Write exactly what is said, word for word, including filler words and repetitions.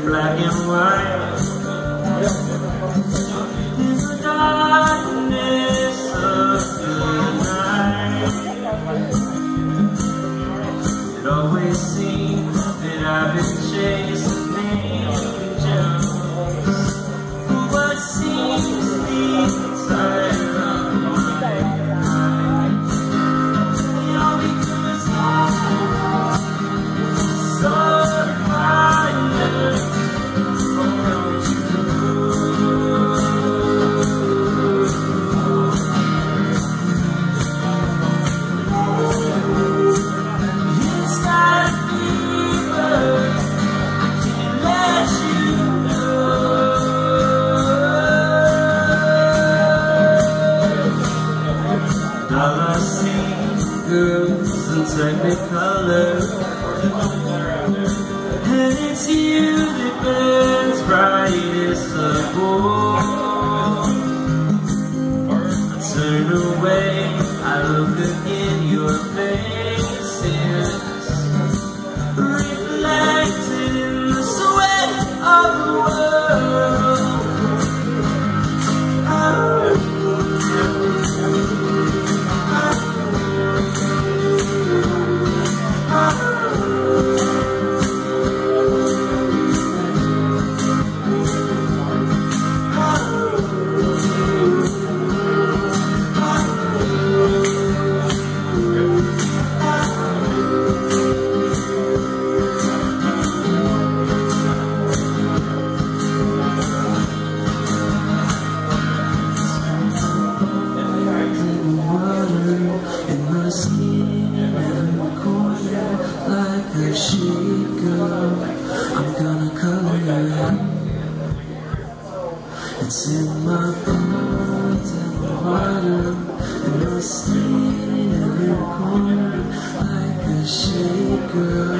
black and white. In the darkness of the night, it always seems that I've been chasing angels for what seems deep inside of my mind. All because I'm so tired from coming to the It's got a fever, I can't let you know. All I see, girls in technicolor, and it's you that burns brightest of all. I turn away, I look again, your faces reflected in the sweat of the world. Oh, I'm gonna color you in. It's in my bones and the water, and my skin in every corner like a shade girl.